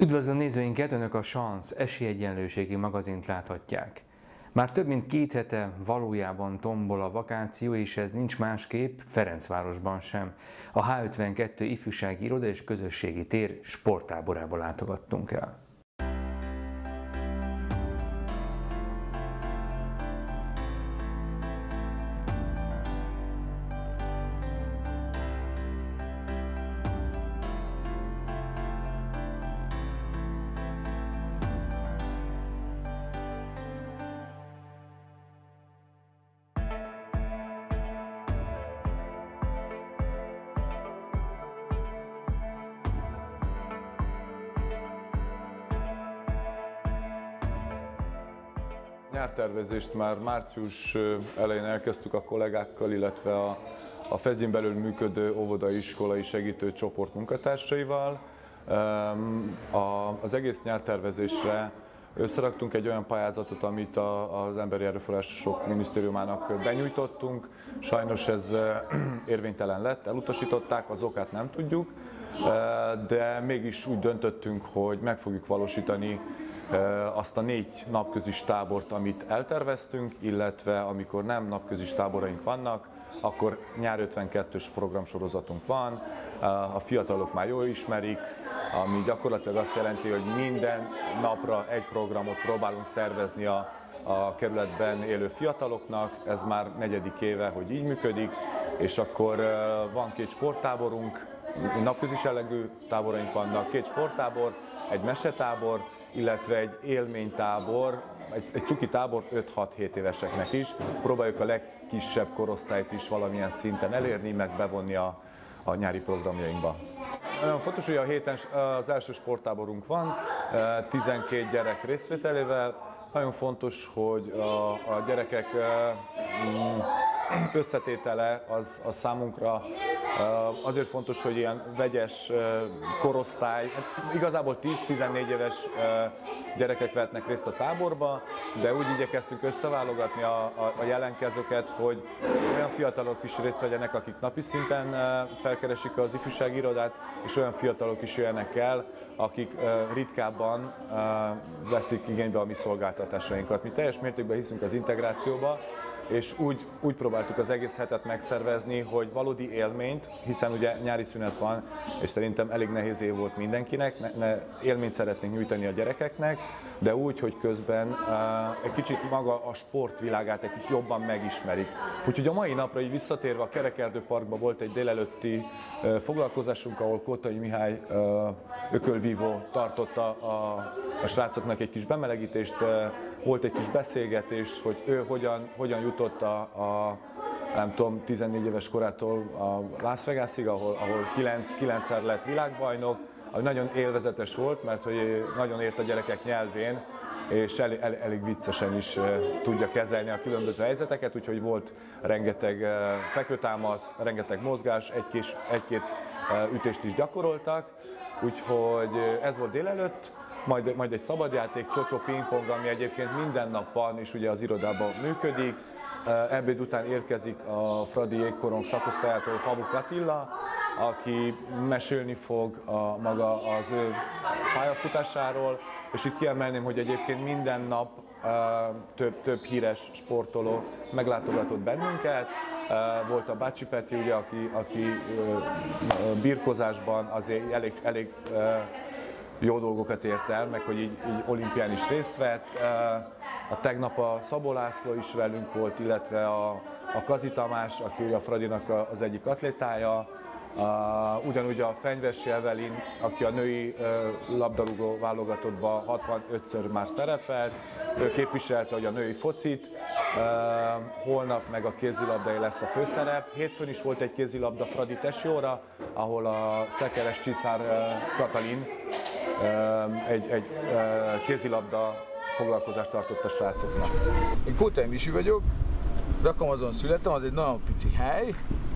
Üdvözlöm nézőinket, Önök a Chance esélyegyenlőségi magazint láthatják. Már több mint 2 hete valójában tombol a vakáció, és ez nincs másképp Ferencvárosban sem. A H52 ifjúsági iroda és közösségi tér sporttáborába látogattunk el. Nyártervezést már március elején elkezdtük a kollégákkal, illetve a Fezin belül működő óvodai iskolai segítő csoport munkatársaival. Az egész nyártervezésre összeraktunk egy olyan pályázatot, amit az Emberi Erőforrások Minisztériumának benyújtottunk. Sajnos ez érvénytelen lett, elutasították, az okát nem tudjuk, de mégis úgy döntöttünk, hogy meg fogjuk valósítani azt a 4 napközis tábort, amit elterveztünk, illetve amikor nem napközis táboraink vannak, akkor nyár 52-ös programsorozatunk van. A fiatalok már jól ismerik, ami gyakorlatilag azt jelenti, hogy minden napra egy programot próbálunk szervezni a kerületben élő fiataloknak. Ez már 4. éve, hogy így működik, és akkor van 2 sporttáborunk, napközis jellegű táboraink vannak, 2 sporttábor, egy mesetábor, illetve egy élménytábor, egy cuki tábor 5-6-7 éveseknek is. Próbáljuk a legkisebb korosztályt is valamilyen szinten elérni, meg bevonni a nyári programjainkba. Nagyon fontos, hogy a héten az első sporttáborunk van, 12 gyerek részvételével. Nagyon fontos, hogy a gyerekek összetétele az számunkra azért fontos, hogy ilyen vegyes korosztály, igazából 10-14 éves gyerekek vehetnek részt a táborba, de úgy igyekeztünk összeválogatni a jelentkezőket, hogy olyan fiatalok is részt vegyenek, akik napi szinten felkeresik az ifjúsági irodát, és olyan fiatalok is jöjjenek el, akik ritkábban veszik igénybe a mi szolgáltatásainkat. Mi teljes mértékben hiszünk az integrációba, és úgy próbáltuk az egész hetet megszervezni, hogy valódi élményt, hiszen ugye nyári szünet van, és szerintem elég nehéz év volt mindenkinek, élményt szeretnénk nyújtani a gyerekeknek, de úgy, hogy közben egy kicsit maga a sportvilágát egy kicsit jobban megismerik. Úgyhogy a mai napra így visszatérve a Kerekerdő Parkban volt egy délelőtti foglalkozásunk, ahol Kottai Mihály ökölvívó tartotta a srácoknak egy kis bemelegítést, volt egy kis beszélgetés, hogy ő hogyan jutott nem tudom, 14 éves korától a Las Vegasig, ahol 9-szer lett világbajnok, ami nagyon élvezetes volt, mert hogy nagyon ért a gyerekek nyelvén, és elég viccesen is tudja kezelni a különböző helyzeteket, úgyhogy volt rengeteg fekvőtámasz, rengeteg mozgás, egy-két ütést is gyakoroltak, úgyhogy ez volt délelőtt. Majd egy szabadjáték, csocsó pingpong, ami egyébként minden nap van, és ugye az irodában működik. Ebéd után érkezik a Fradi jégkorong szakosztályától Pavuk Attila, aki mesélni fog maga az ő pályafutásáról, és itt kiemelném, hogy egyébként minden nap több híres sportoló meglátogatott bennünket. Volt a Bácsi Peti, ugye, aki birkozásban azért elég jó dolgokat ért el, meg hogy így olimpián is részt vett. A tegnap a Szabó László is velünk volt, illetve a Kazi Tamás, aki a Fradinak az egyik atlétája. Ugyanúgy a Fenyvesi Evelin, aki a női labdarúgó válogatottban 65-ször már szerepelt, ő képviselte a női focit. Holnap meg a kézilabdai lesz a főszerep. Hétfőn is volt egy kézilabda Fradi Tesióra, ahol a Szekeres Csiszár Katalin egy kézilabda foglalkozást tartott a srácoknak. Én Kótai Misi vagyok, Rakamazon születtem, az egy nagyon pici hely.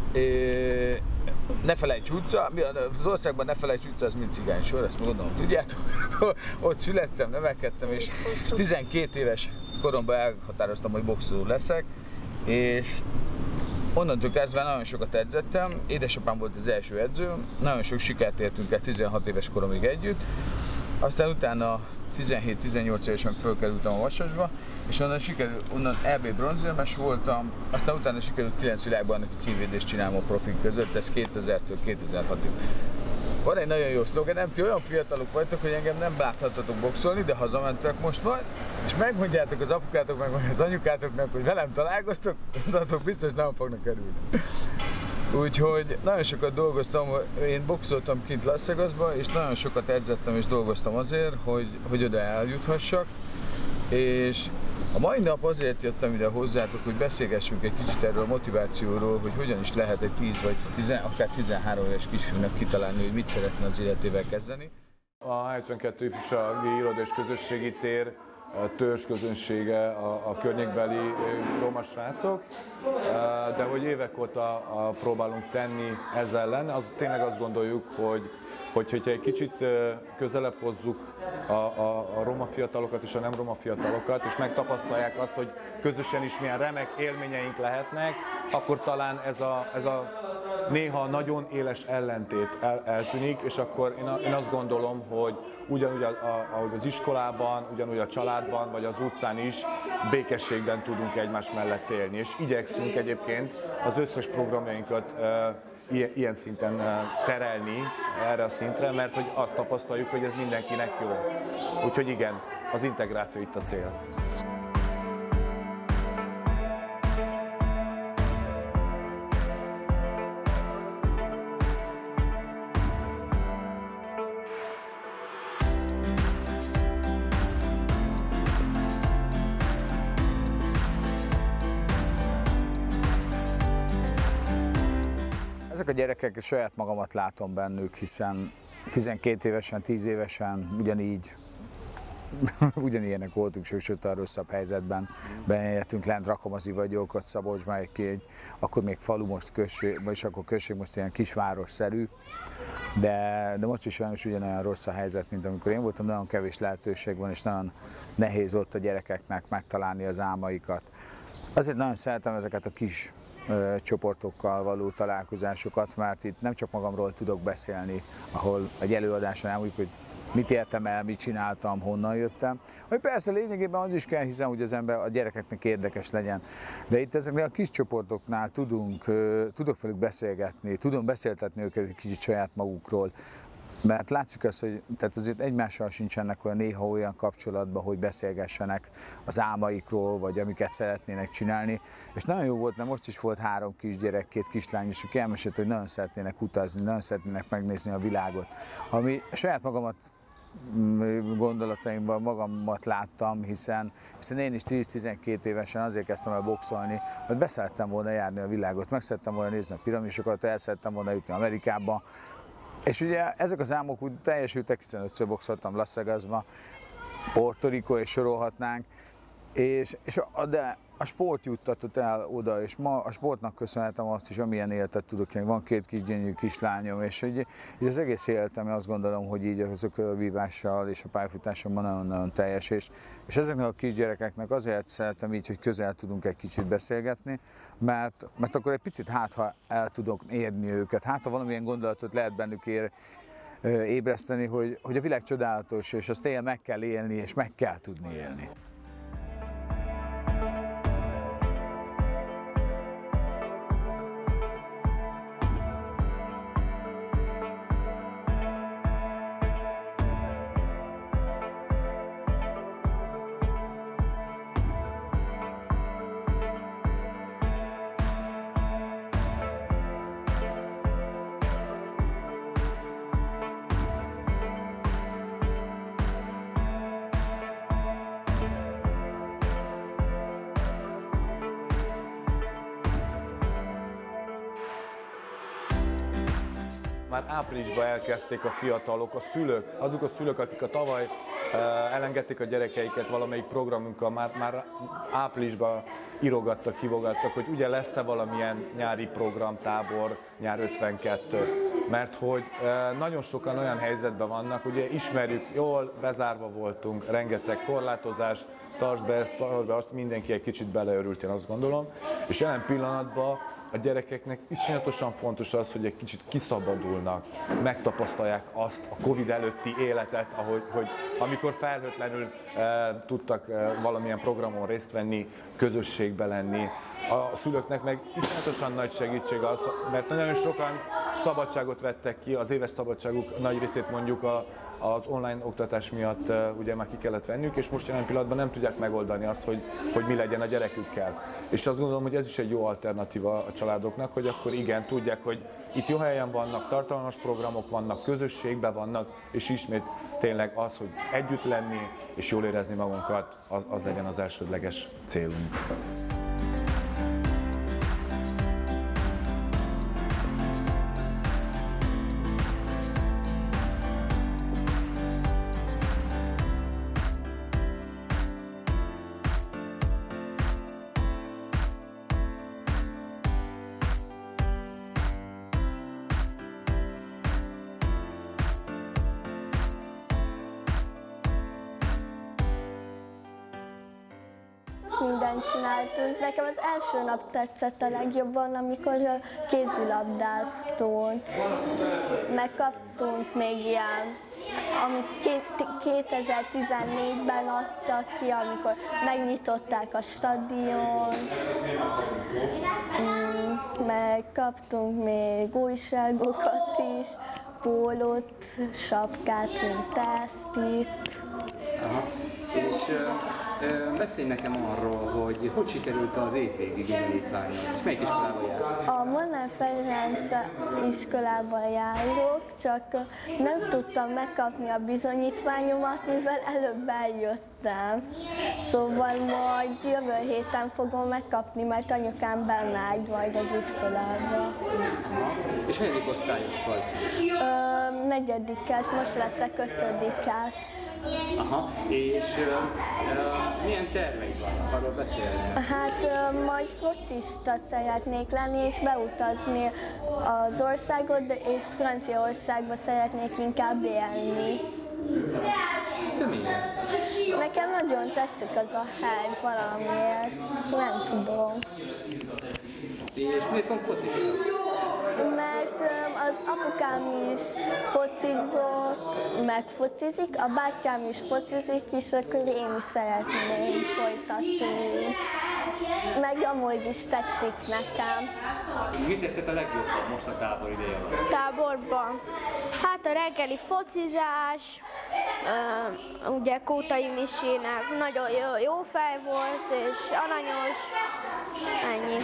Nefelejts utca, az országban Nefelejts utca, az mind cigánysor, ezt gondolom tudjátok. Ott születtem, nevelkedtem, és 12 éves koromban elhatároztam, hogy boxoló leszek, és onnantól kezdve nagyon sokat edzettem, édesapám volt az első edzőm, nagyon sok sikert értünk el 16 éves koromig együtt, Aztán utána 17-18 évesen fölkerültem a Vasasba, és onnan EB bronzérmes voltam, aztán utána sikerült 9 világbajnoki címvédést csinálnom a profik között, ez 2000-től 2006-ig. Van egy nagyon jó szlogenem, ti olyan fiatalok vagytok, hogy engem nem láthatatok boxolni, de hazamentek most majd, és megmondjátok az apukátok, meg az anyukátoknak, hogy velem találkoztok, azok biztos nem fognak kerülni. Úgyhogy nagyon sokat dolgoztam, én boxoltam kint Las Vegasba, és nagyon sokat edzettem és dolgoztam azért, hogy oda eljuthassak. És a mai nap azért jöttem ide hozzátok, hogy beszélgessünk egy kicsit erről a motivációról, hogy hogyan is lehet egy 10 vagy akár 13 éves kisfiúnak kitalálni, hogy mit szeretne az életével kezdeni. A 72 ifjúsági iroda és közösségi tér törzs közönsége a környékbeli roma srácok, de hogy évek óta próbálunk tenni ezzel ellen, tényleg azt gondoljuk, hogyha egy kicsit közelebb hozzuk a roma fiatalokat és a nem roma fiatalokat, és megtapasztalják azt, hogy közösen is milyen remek élményeink lehetnek, akkor talán ez a néha nagyon éles ellentét eltűnik, és akkor én azt gondolom, hogy ugyanúgy ahogy az iskolában, ugyanúgy a családban, vagy az utcán is békességben tudunk egymás mellett élni. És igyekszünk egyébként az összes programjainkat ilyen szinten terelni erre a szintre, mert hogy azt tapasztaljuk, hogy ez mindenkinek jó. Úgyhogy igen, az integráció itt a cél. Ezek a gyerekek, saját magamat látom bennük, hiszen 12 évesen, 10 évesen ugyanilyenek voltunk, sőt a rosszabb helyzetben. Bejöttünk lent, Rakomazi vagyok, ott Szabolcsban akkor még falu, most község, vagyis akkor község, most ilyen kisvárosszerű. De most is sajnos ugyanolyan rossz a helyzet, mint amikor én voltam, nagyon kevés lehetőség van, és nagyon nehéz volt a gyerekeknek megtalálni az álmaikat. Azért nagyon szeretem ezeket a kis csoportokkal való találkozásokat, mert itt nem csak magamról tudok beszélni, ahol egy előadáson elmondjuk, hogy mit értem el, mit csináltam, honnan jöttem. Hogy persze lényegében az is kell, hiszen hogy az ember a gyerekeknek érdekes legyen. De itt ezeknél a kis csoportoknál tudok velük beszélgetni, tudom beszéltetni őket egy kicsit saját magukról. Mert látszik az, hogy tehát azért egymással sincsenek néha olyan kapcsolatban, hogy beszélgessenek az álmaikról, vagy amiket szeretnének csinálni. És nagyon jó volt, mert most is volt 3 kisgyerek, 2 kislány, és aki elmesélt, hogy nagyon szeretnének utazni, nagyon szeretnének megnézni a világot. Ami saját magamat gondolataimban magamat láttam, hiszen én is 10-12 évesen azért kezdtem el boxolni, hogy beszerettem volna járni a világot, meg szerettem volna nézni a piramisokat, el szerettem volna jutni Amerikába. És ugye ezek az álmok úgy teljesültek, hiszen 5-ször boxoltam Las Vegasba, Puerto Rico és sorolhatnánk, de a sport juttatott el oda, és ma a sportnak köszönhetem azt is, amilyen életet tudok élni. Van 2 kis gyönyörű kislányom, és így az egész életem azt gondolom, hogy így azok a vívással és a pályafutásomban nagyon-nagyon teljes. És ezeknek a kisgyerekeknek azért szeretem így, hogy közel tudunk egy kicsit beszélgetni, mert akkor egy picit ha el tudok érni őket, ha valamilyen gondolatot lehet bennük ébreszteni, hogy a világ csodálatos, és azt éjjel meg kell élni, és meg kell tudni élni. Már áprilisban elkezdték a fiatalok, a szülők, azok a szülők, akik a tavaly elengedték a gyerekeiket valamelyik programunkkal, már áprilisban írogattak, hívogattak, hogy ugye lesz-e valamilyen nyári programtábor, nyár 52. Mert hogy nagyon sokan olyan helyzetben vannak, ugye ismerjük, jól bezárva voltunk, rengeteg korlátozás, tartsd be ezt, tartsd be azt, mindenki egy kicsit beleörült, én azt gondolom. És jelen pillanatban a gyerekeknek iszonyatosan fontos az, hogy egy kicsit kiszabadulnak, megtapasztalják azt a Covid előtti életet, hogy amikor felhőtlenül tudtak valamilyen programon részt venni, közösségbe lenni. A szülőknek meg iszonyatosan nagy segítség az, mert nagyon sokan szabadságot vettek ki, az éves szabadságuk nagy részét mondjuk az online oktatás miatt ugye már ki kellett vennünk, és most jelen pillanatban nem tudják megoldani azt, hogy mi legyen a gyerekükkel. És azt gondolom, hogy ez is egy jó alternatíva a családoknak, hogy akkor igen, tudják, hogy itt jó helyen vannak, tartalmas programok vannak, közösségben vannak, és ismét tényleg az, hogy együtt lenni és jól érezni magunkat, az legyen az elsődleges célunk. Mindent csináltunk. Nekem az első nap tetszett a legjobban, amikor kézilabdáztunk. Megkaptunk még ilyen, amit 2014-ben adtak ki, amikor megnyitották a stadion. Megkaptunk még újságokat is, pólót, sapkát, mint ezt. És beszélj nekem arról, hogy sikerült az évvégi bizonyítványon, és melyik iskolában jársz? A Molnár Ferenc iskolába járok, csak nem tudtam megkapni a bizonyítványomat, mivel előbb eljöttem. Szóval majd jövő héten fogom megkapni, mert anyukám bemegy majd az iskolába. És hanyadik osztályos vagy? Negyedikes, most leszek ötödikes. Aha, és milyen terveid vannak? Arról beszélni? Hát majd focista szeretnék lenni és beutazni az országot, és Franciaországba szeretnék inkább élni. De miért? Nekem nagyon tetszik az a hely valamiért, nem tudom. És miért pont focista? Mert az apukám is focizott, megfocizik, a bátyám is focizik, és akkor én is szeretném folytatni. Meg amúgy is tetszik nekem. Mi tetszett a legjobban most a tábor ideje alatt? Táborban. Hát a reggeli focizás, ugye Kótai Misének nagyon jó fej volt, és aranyos, ennyi.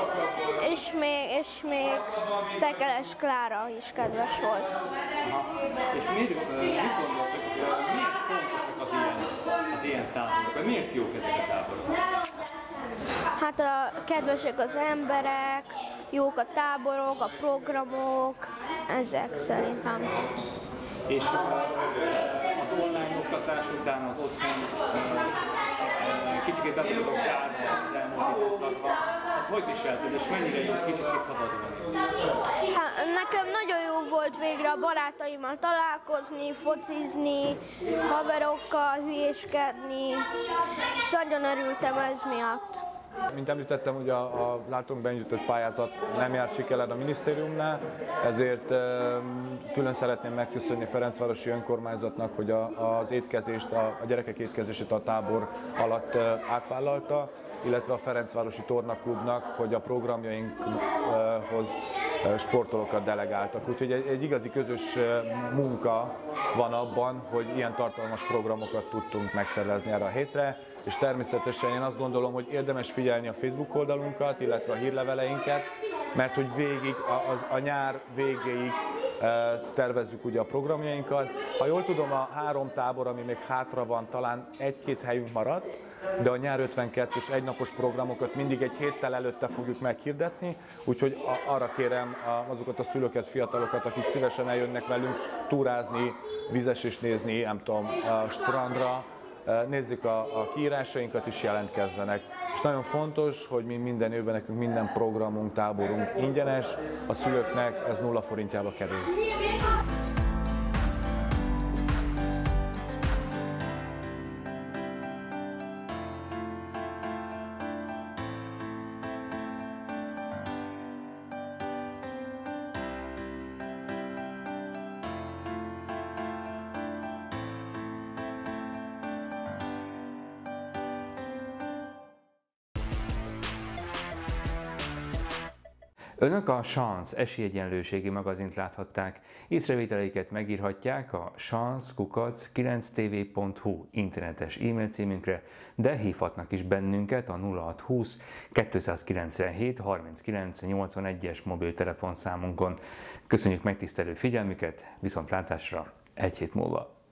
És még Szekeres Klára is kedves volt. És mit gondolsz, hogy miért fontosak az ilyen táborok, vagy miért jók ezek a táborok? Hát kedvesek az emberek, jók a táborok, a programok, ezek szerintem. És az online oktatás után az otthon kicsit be tudok zárni az elmúlt időszakban. Az hogy viselted, és mennyire jó kicsit kiszabadulni? Hát, nekem nagyon jó volt végre a barátaimmal találkozni, focizni, haverokkal hülyéskedni, és nagyon örültem ez miatt. Mint említettem, ugye az általunk benyújtott pályázat nem járt sikerrel a minisztériumnál, ezért külön szeretném megköszönni a Ferencvárosi Önkormányzatnak, hogy az étkezést, a gyerekek étkezését a tábor alatt átvállalta, illetve a Ferencvárosi Tornaklubnak, hogy a programjainkhoz sportolókat delegáltak. Úgyhogy egy igazi közös munka van abban, hogy ilyen tartalmas programokat tudtunk megszervezni erre a hétre, és természetesen én azt gondolom, hogy érdemes figyelni a Facebook oldalunkat, illetve a hírleveleinket, mert hogy végig, a nyár végéig tervezzük ugye a programjainkat. Ha jól tudom, a 3 tábor, ami még hátra van, talán 1-2 helyünk maradt, de a nyár 52-es egynapos programokat mindig egy héttel előtte fogjuk meghirdetni, úgyhogy arra kérem azokat a szülőket, fiatalokat, akik szívesen eljönnek velünk túrázni, vizesést nézni, nem tudom, a strandra, nézzük a kiírásainkat is, jelentkezzenek. És nagyon fontos, hogy minden évben nekünk minden programunk, táborunk ingyenes, a szülőknek ez 0 forintjába kerül. Önök a Chance esélyegyenlőségi magazint láthatták. Észrevételeiket megírhatják a chance@9tv.hu internetes e-mail címünkre, de hívhatnak is bennünket a 0620 297 39 81-es mobiltelefonszámunkon. Köszönjük megtisztelő figyelmüket, viszontlátásra egy hét múlva!